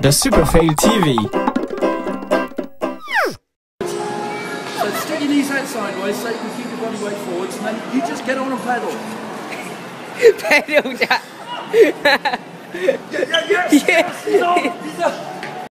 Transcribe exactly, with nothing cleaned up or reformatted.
The Superfail T V. So stick your knees out sideways so you can keep your body weight forwards, and then you just get on and pedal. Pedal, Jack. Yeah, yeah, yes, Yeah. yes, he's on, he's on.